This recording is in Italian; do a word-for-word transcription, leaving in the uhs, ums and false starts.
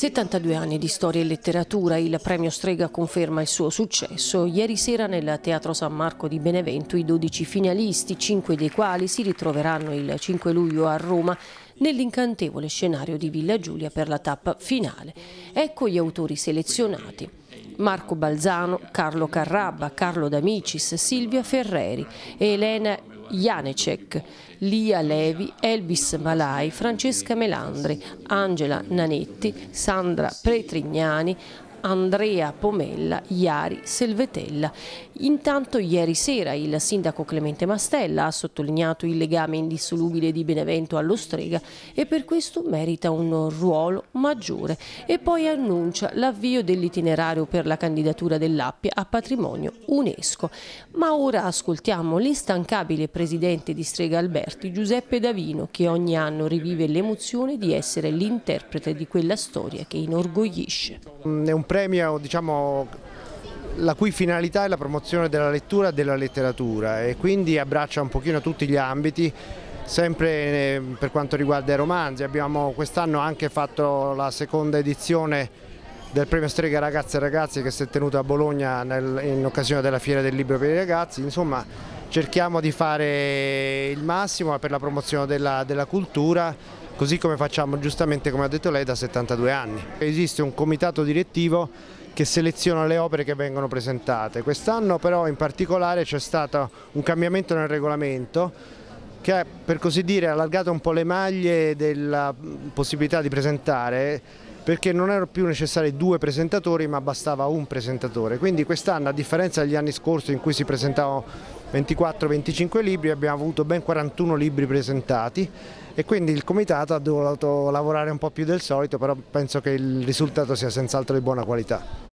settantadue anni di storia e letteratura, il premio Strega conferma il suo successo. Ieri sera nel Teatro San Marco di Benevento i dodici finalisti, cinque dei quali si ritroveranno il cinque luglio a Roma nell'incantevole scenario di Villa Giulia per la tappa finale. Ecco gli autori selezionati: Marco Balzano, Carlo Carrabba, Carlo D'Amicis, Silvia Ferreri, Elena Janecek, Lia Levi, Elvis Malai, Francesca Melandri, Angela Nanetti, Sandra Pretrignani, Andrea Pomella, Iari Selvetella. Intanto ieri sera il sindaco Clemente Mastella ha sottolineato il legame indissolubile di Benevento allo Strega e per questo merita un ruolo maggiore, e poi annuncia l'avvio dell'itinerario per la candidatura dell'Appia a patrimonio UNESCO. Ma ora ascoltiamo l'instancabile presidente di Strega Alberti, Giuseppe Davino, che ogni anno rivive l'emozione di essere l'interprete di quella storia che inorgoglisce. È un premio, diciamo, la cui finalità è la promozione della lettura e della letteratura, e quindi abbraccia un pochino tutti gli ambiti. Sempre per quanto riguarda i romanzi, abbiamo quest'anno anche fatto la seconda edizione del premio Strega Ragazze e Ragazzi, che si è tenuto a Bologna nel, in occasione della Fiera del Libro per i Ragazzi. Insomma, cerchiamo di fare il massimo per la promozione della, della cultura, così come facciamo, giustamente come ha detto lei, da settantadue anni. Esiste un comitato direttivo che seleziona le opere che vengono presentate. Quest'anno però in particolare c'è stato un cambiamento nel regolamento che ha, per così dire, allargato un po' le maglie della possibilità di presentare, perché non erano più necessari due presentatori ma bastava un presentatore. Quindi quest'anno, a differenza degli anni scorsi in cui si presentavano ventiquattro venticinque libri, abbiamo avuto ben quarantuno libri presentati, e quindi il comitato ha dovuto lavorare un po' più del solito, però penso che il risultato sia senz'altro di buona qualità.